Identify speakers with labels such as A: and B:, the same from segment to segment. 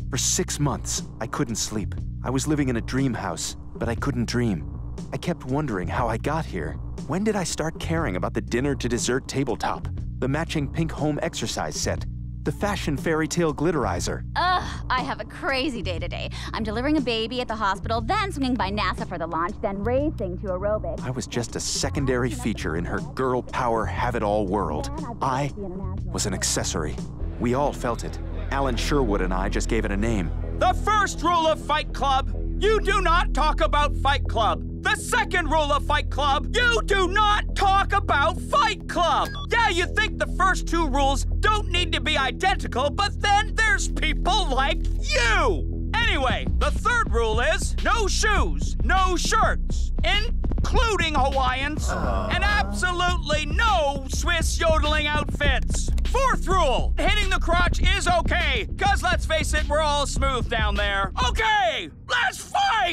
A: For 6 months, I couldn't sleep. I was living in a dream house, but I couldn't dream. I kept wondering how I got here. When did I start caring about the dinner to dessert tabletop, the matching pink home exercise set, the fashion fairy tale glitterizer?
B: Ugh, I have a crazy day today. I'm delivering a baby at the hospital, then swinging by NASA for the launch, then racing to aerobics.
A: I was just a secondary feature in her girl power have-it-all world. I was an accessory. We all felt it. Alan Sherwood and I just gave it a name.
C: The first rule of Fight Club, you do not talk about Fight Club. The second rule of Fight Club, you do not talk about Fight Club. Yeah, you think the first 2 rules don't need to be identical, but then there's people like you. Anyway, the third rule is no shoes, no shirts, including Hawaiians, and absolutely no Swiss yodeling outfits. Fourth rule, hitting the crotch is okay, cause let's face it, we're all smooth down there. Okay, let's fight!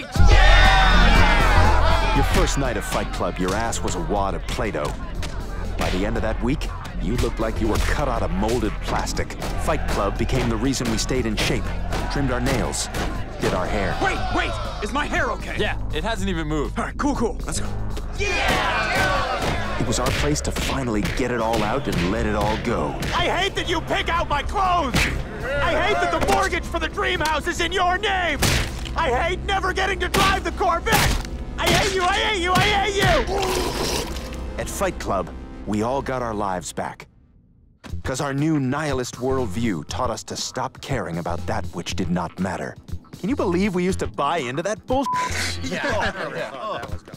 A: Your first night of Fight Club, your ass was a wad of Play-Doh. By the end of that week, you looked like you were cut out of molded plastic. Fight Club became the reason we stayed in shape, trimmed our nails, did our hair.
C: Wait, is my hair okay?
D: Yeah, it hasn't even moved.
C: All right, cool, let's go.
A: It was our place to finally get it all out and let it all go.
C: I hate that you pick out my clothes! I hate that the mortgage for the dream house is in your name! I hate never getting to drive the Corvette! I hate you, I hate you, I hate you!
A: At Fight Club, we all got our lives back. Because our new nihilist worldview taught us to stop caring about that which did not matter. Can you believe we used to buy into that bullshit?
C: Yeah.